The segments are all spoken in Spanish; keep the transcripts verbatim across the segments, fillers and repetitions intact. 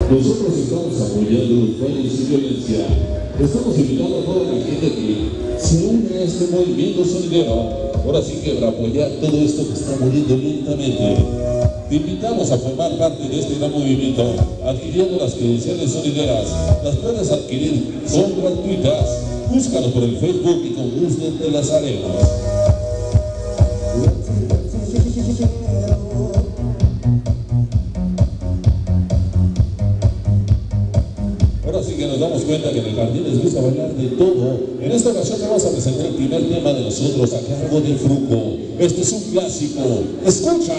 Nosotros estamos apoyando los fallos sin violencia. Estamos invitando a toda la gente que se une a este movimiento sonidero. Ahora sí que para apoyar todo esto que está muriendo lentamente. Te invitamos a formar parte de este gran movimiento, adquiriendo las credenciales sonideras. Las puedes adquirir, son gratuitas. Búscanos por el Facebook y con gusto te las haremos. Ahora sí que nos damos cuenta que en el jardín les gusta bailar de todo. En esta ocasión vamos a presentar el primer tema de nosotros a cargo del Fruco. Este es un clásico. ¡Escucha!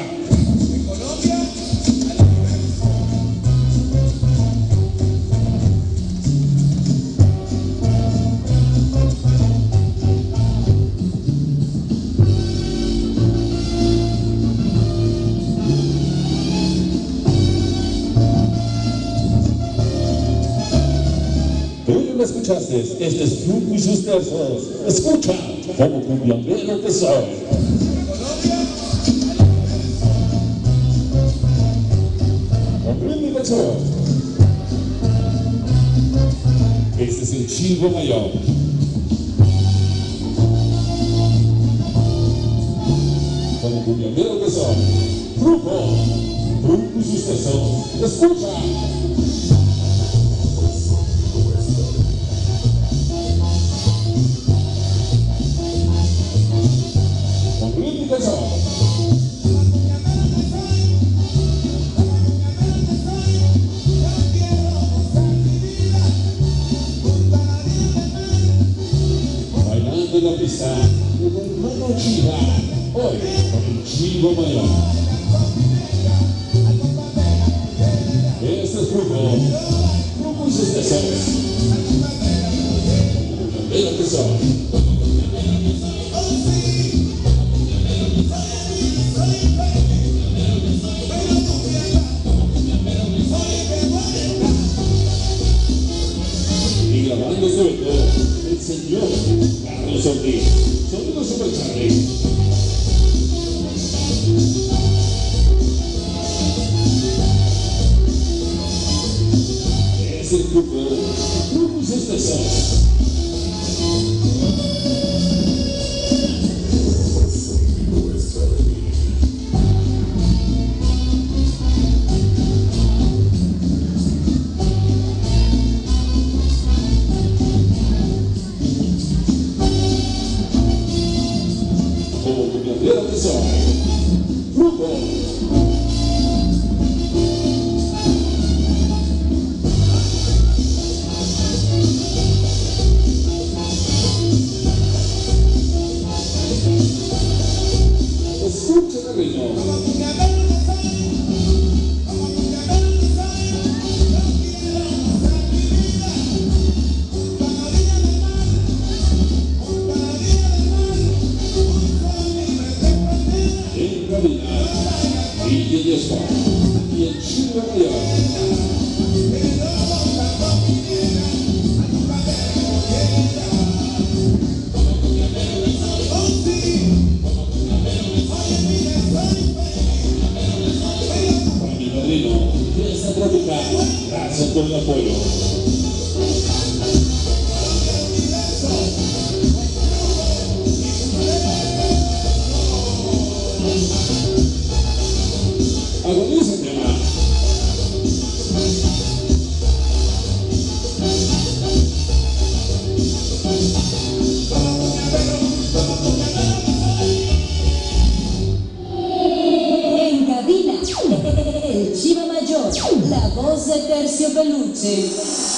Tú lo escuchaste, este es Fruco y sus tercios. Escucha, como cumbiambero que soy. Comprende, canción. Este es el Chivo Mayor. Como cumbiambero que soy. Fruco, Fruco y sus tercios. Escucha. Bailando en la pista, con el mano chiva, hoy con el Chivo Mayor. Este es Fruco, Fruco y sus tesoros. Mira que son. Y grabando sobre todo el señor Carlos Ortiz, sonido Super Charlie. Es el Fruco, Fruco y sus tesoros. Mira que soy Fruco. Escuchen el ritmo. Y D J Sport y el Chivo Mayor. Para mi padrino, Fiesta Tropical, gracias por el apoyo. Agoniza el tema. En cabina, el Chivo Mayor, la voz de Tercio Peluche.